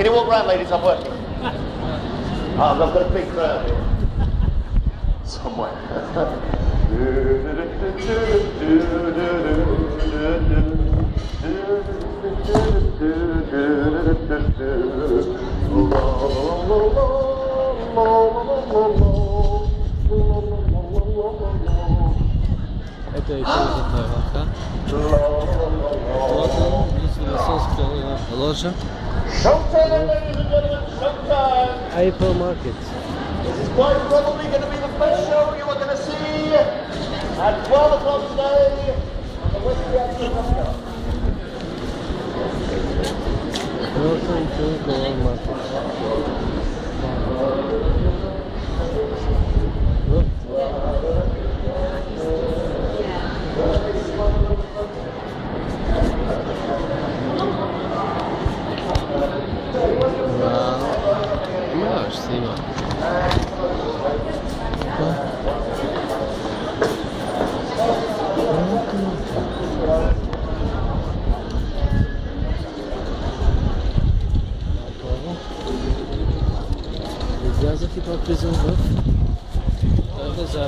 Can you walk around, ladies? I'm working. I've got a big crowd here. Somewhere. Это еще одна лодка. Вот он, Висвилосовская ложа. April Market. This is quite probably going to be the first show you are going to see at 12 o'clock today on the West Reaction Restaurant. Welcome to Goa Market. Još se ima. Излязах и пак влизам в базар.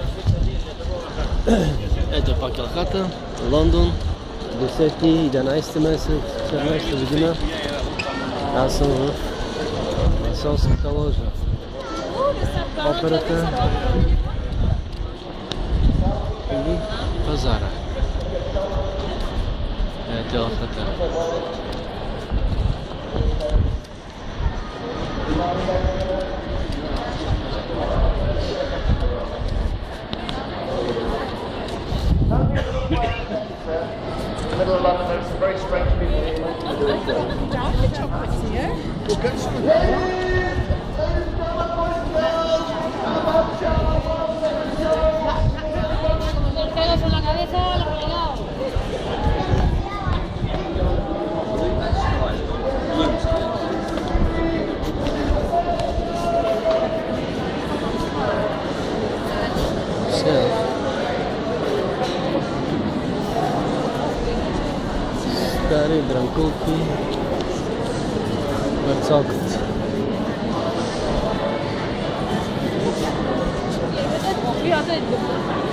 Ето пак Калката, Лондон, 10-11 месец, 14 година. Аз съм в Висвилосовската ложа. Операта и пазара. Ето лодката. In the middle of London, there's some very strange people here. Dark chocolates here. We'll get some. Los pelos en la cabeza, los regados. Стари дранкулки, парцалката. Fíjate.